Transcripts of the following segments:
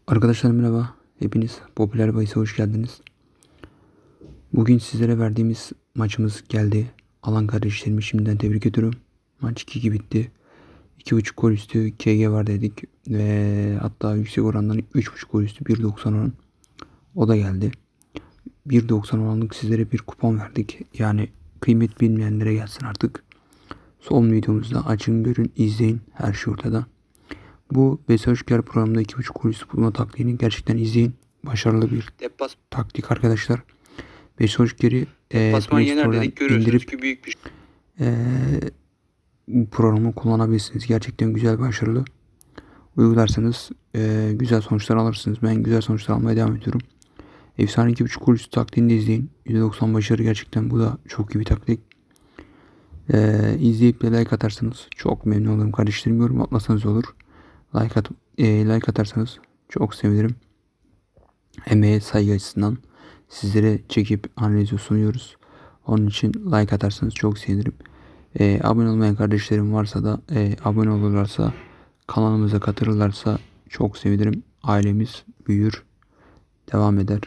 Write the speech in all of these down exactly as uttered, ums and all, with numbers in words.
Arkadaşlar merhaba. Hepiniz Popüler Bahis'e hoş geldiniz. Bugün sizlere verdiğimiz maçımız geldi. Alan kardeşlerimi şimdiden tebrik ediyorum. Maç iki iki bitti. iki buçuk gol üstü K G var dedik. Ve hatta yüksek orandan üç buçuk gol üstü bir doksan oran. O da geldi. bir doksan oranlık sizlere bir kupon verdik. Yani kıymet bilmeyenlere gelsin artık. Son videomuzda açın görün izleyin. Her şey ortada. Bu Beşiktaş programında iki buçuk gol üstü bulma taktiğini gerçekten izleyin. Başarılı bir Deppas taktik arkadaşlar. Beşiktaş geri e, Play Store'dan indirip ki büyük bir e, programı kullanabilirsiniz. Gerçekten güzel, başarılı. Uygularsanız e, güzel sonuçlar alırsınız. Ben güzel sonuçlar almaya devam ediyorum. Efsane iki buçuk gol üstü taktiğini de izleyin. yüzde doksan başarı, gerçekten bu da çok iyi bir taktik. E, izleyip de like atarsanız çok memnun olurum kardeşlerim. Yorum atmasanız olur. Like, at, e, like atarsanız çok sevinirim. Emeğe saygı açısından sizlere çekip analizi sunuyoruz. Onun için like atarsanız çok sevinirim. E, abone olmayan kardeşlerim varsa da e, abone olurlarsa, kanalımıza katılırlarsa çok sevinirim. Ailemiz büyür, devam eder.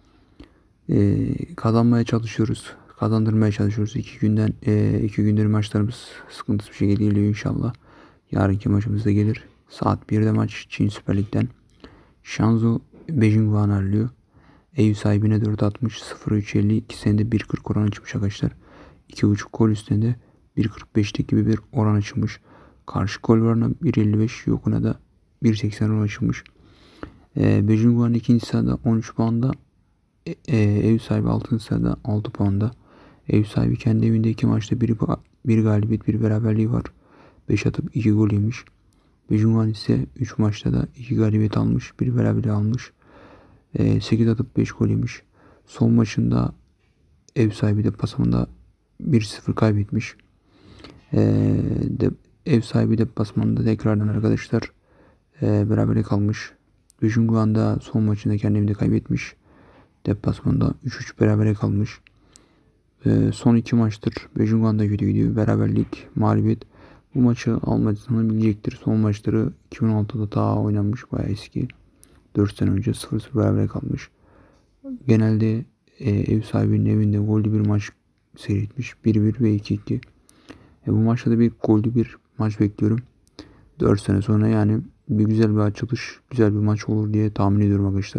E, kazanmaya çalışıyoruz. Kazandırmaya çalışıyoruz. İki günden e, iki gündür maçlarımız sıkıntısız bir şekilde geliyor inşallah. Yarınki maçımız da gelir. Saat birde maç Çin Süper Lig'den. Şanzhou Beijing ağırlıyor. Ev sahibine dört altmış, sıfır üç elli, iki senede bir kırk oran açmış arkadaşlar. iki buçuk gol üstünde bir kırk beşlik gibi bir oran açılmış. Karşı gol oranı bir elli beş, yokuna da bir seksen oran açılmış. Ee, Beijing'in ikinci sırada on üç puanda. E, e, ev sahibi altıncı sırada altı puanda. Ev sahibi kendi evinde iki maçta bir, bir galibiyet bir beraberliği var. beş atıp iki gol yemiş. Beijing ise üç maçta da iki galibiyet almış, bir beraberliği almış. sekiz atıp beş gol yemiş. Son maçında ev sahibi deplasmanda bir sıfır kaybetmiş. Ee, de, ev sahibi deplasmanda tekrardan arkadaşlar e, berabere kalmış. Beijing'de son maçında kendi evinde kaybetmiş. Deplasmanda üç üç berabere kalmış. Ee, son iki maçtır Beijing'de kötü gidiyor. Beraberlik, mağlubiyet. Bu maçı almadığını bilecektir. Son maçları iki bin on altıda daha oynanmış, bayağı eski. dört sene önce sıfır sıfır beraber kalmış. Genelde e, ev sahibinin evinde gollü bir maç seyretmiş. bir bir ve iki iki. E, bu maçta da bir gollü bir maç bekliyorum. dört sene sonra yani bir güzel bir açılış, güzel bir maç olur diye tahmin ediyorum arkadaşlar.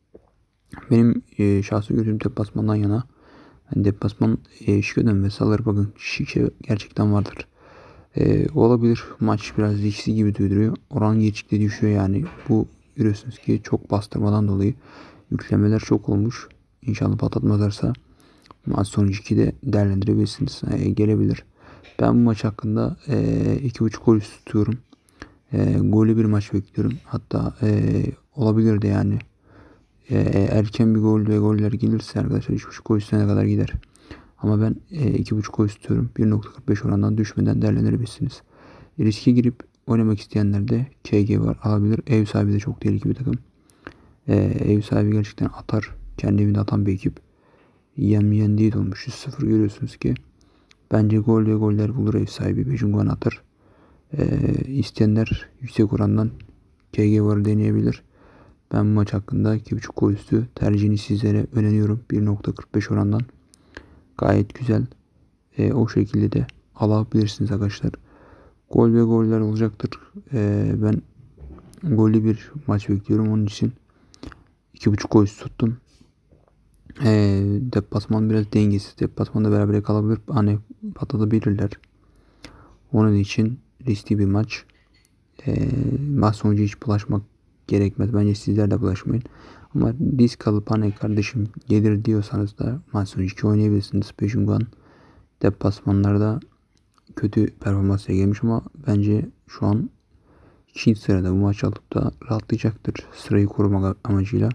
Benim e, şahsi görüşüm deplasmandan yana. Yani deplasman e, Şiko'dan ve Salar bakın şike gerçekten vardır. E, olabilir. Maç biraz dişsi gibi duruyor. Oran geçikte düşüyor yani. Bu görüyorsunuz ki çok bastırmadan dolayı yüklemeler çok olmuş. İnşallah patlatmazlarsa maç sonucu ikide değerlendirebilirsiniz. E, gelebilir. Ben bu maç hakkında e, iki buçuk gol üstü tutuyorum. E, golü bir maç bekliyorum. Hatta e, olabilir de yani. E, erken bir gol ve goller gelirse arkadaşlar üç buçuk gol üstüne kadar gider. Ama ben e, iki buçuk gol istiyorum. bir nokta kırk beş orandan düşmeden değerlendirebilirsiniz. Riske girip oynamak isteyenler de K G var, alabilir. Ev sahibi de çok tehlikeli bir takım. E, ev sahibi gerçekten atar. Kendi evinde atan bir ekip. Yemeyen değil olmuş. yüz sıfır görüyorsunuz ki. Bence gol ve goller bulur ev sahibi. Beşinguan atar. E, isteyenler yüksek orandan K G varı deneyebilir. Ben bu maç hakkında iki buçuk gol üstü tercihini sizlere öneriyorum. bir nokta kırk beş orandan. Gayet güzel. E, o şekilde de alabilirsiniz arkadaşlar. Gol ve goller olacaktır. E, ben gollü bir maç bekliyorum. Onun için iki buçuk gol üstü tuttum. E, deplasman biraz dengesiz. Deplasmanda beraber kalabilir. Hani patlatabilirler. Onun için riskli bir maç. E, maç sonucu hiç bulaşmak gerekmez. Bence sizler de bulaşmayın. Ama risk alıp hani kardeşim gelir diyorsanız da maç sonucu iki oynayabilirsiniz. Beşinguan deplasmanlarda kötü performans sergilemiş ama bence şu an ikinci sırada bu maç alıp da rahatlayacaktır. Sırayı korumak amacıyla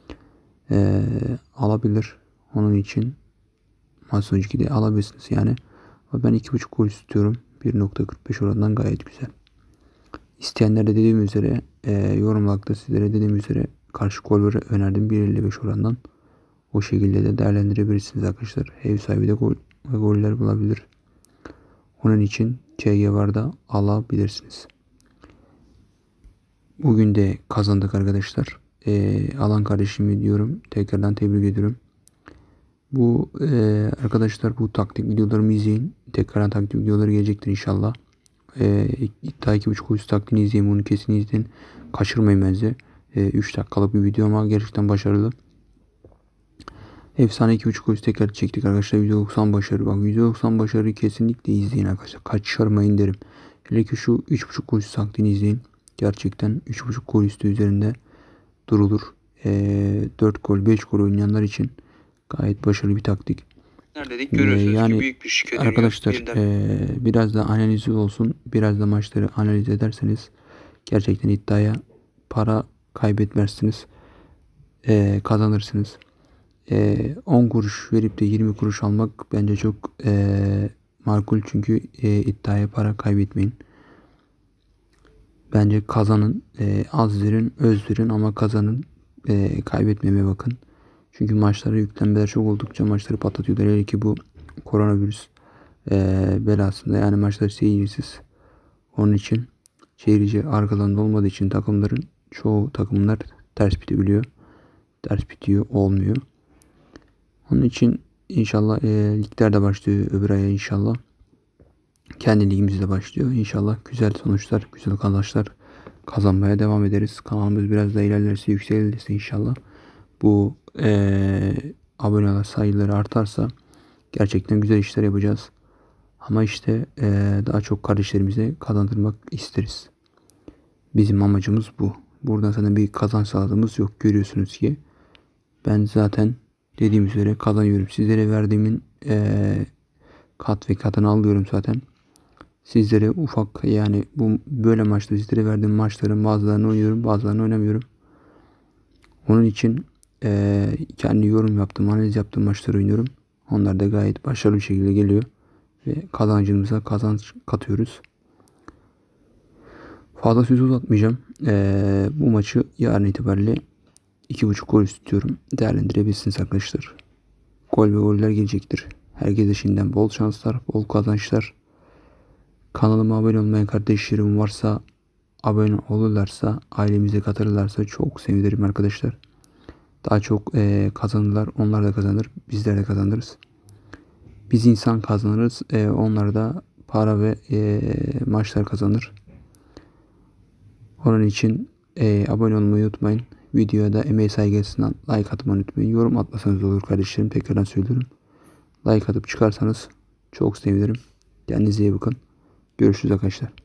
ee, alabilir. Onun için maç sonucu iki de alabilirsiniz yani. Ama ben iki buçuk gol istiyorum. bir nokta kırk beş oranından gayet güzel. İsteyenler de dediğim üzere e, yorumlarda sizlere dediğim üzere karşı golleri önerdim bir elli beş orandan. O şekilde de değerlendirebilirsiniz arkadaşlar. Ev sahibi de gol ve goller bulabilir. Onun için K G varda alabilirsiniz. Bugün de kazandık arkadaşlar. e, alan kardeşimi diyorum. Tekrardan tebrik ediyorum. Bu e, arkadaşlar bu taktik videolarımı izleyin. Tekrardan taktik videoları gelecektir inşallah. E, iddia iki buçuk üst taktiğini izleyin. Bunu kesin izleyin. Kaçırmayın bence. E, üç dakikalık bir video ama gerçekten başarılı. Efsane iki buçuk üst tekrar çektik arkadaşlar. yüzde doksan başarı. Bak yüzde doksan başarıyı kesinlikle izleyin arkadaşlar. Kaçırmayın derim. Hele ki şu üç buçuk gol üstü taktiğini izleyin. Gerçekten üç buçuk gol üstü üzerinde durulur. E, dört gol beş gol oynayanlar için gayet başarılı bir taktik. Dedik, görüyorsunuz yani ki büyük bir şike arkadaşlar dönüyor. e, biraz da analizi olsun. Biraz da maçları analiz ederseniz gerçekten iddiaya para kaybetmezsiniz. E, kazanırsınız. E, on kuruş verip de yirmi kuruş almak bence çok e, makul. Çünkü e, iddiaya para kaybetmeyin. Bence kazanın. E, az verin, öz verin ama kazanın. E, kaybetmemeye bakın. Çünkü maçlara yüklenmeler çok oldukça maçları patlatıyorlar. Hele ki bu koronavirüs e, belasında, yani maçlar seyircisiz. Onun için seyirci arkalarında olmadığı için takımların çoğu takımlar ters bitebiliyor. Ters bitiyor, olmuyor. Onun için inşallah e, ligler de başlıyor öbür aya inşallah. Kendi ligimiz de başlıyor. İnşallah güzel sonuçlar, güzel kazançlar kazanmaya devam ederiz. Kanalımız biraz da ilerlerse, yükselirse inşallah. Bu e, abone sayıları artarsa gerçekten güzel işler yapacağız. Ama işte e, daha çok kardeşlerimize kazandırmak isteriz. Bizim amacımız bu. Buradan sana bir kazanç sağladığımız yok. Görüyorsunuz ki ben zaten dediğim üzere kazanıyorum. Sizlere verdiğimin e, kat ve katını alıyorum zaten. Sizlere ufak, yani bu böyle maçta sizlere verdiğim maçların bazılarını oynuyorum, bazılarını oynamıyorum. Onun için e, kendi yorum yaptığım, analiz yaptığım maçları oynuyorum. Onlar da gayet başarılı bir şekilde geliyor. Ve kazancımıza kazanç katıyoruz. Fazla söz uzatmayacağım. E, bu maçı yarın itibariyle iki buçuk gol istiyorum. Değerlendirebilirsiniz arkadaşlar. Gol ve goller gelecektir. Herkese şimdiden bol şanslar, bol kazançlar. Kanalıma abone olmayan kardeşlerim varsa, abone olurlarsa, ailemize katılırlarsa çok sevinirim arkadaşlar. Daha çok e, kazanırlar. Onlar da kazanır. Bizler de kazanırız. Biz insan kazanırız. E, onlar da para ve e, maçlar kazanır. Onun için e, abone olmayı unutmayın. Videoya da emeği saygısından like atmayı unutmayın. Yorum atmasanız olur kardeşlerim. Tekrardan söylüyorum. Like atıp çıkarsanız çok sevinirim. Kendinize iyi bakın. Görüşürüz arkadaşlar.